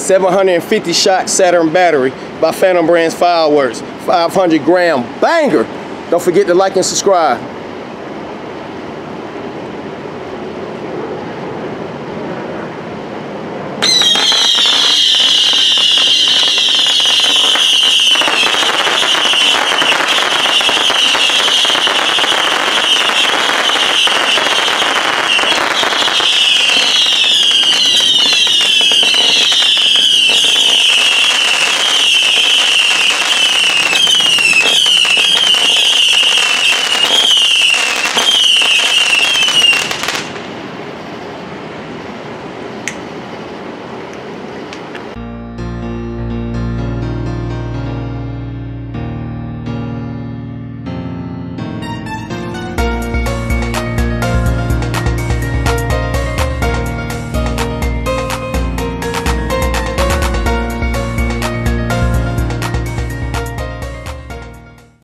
750 shot Saturn battery by Phantom Brands Fireworks. 500 gram banger. Don't forget to like and subscribe.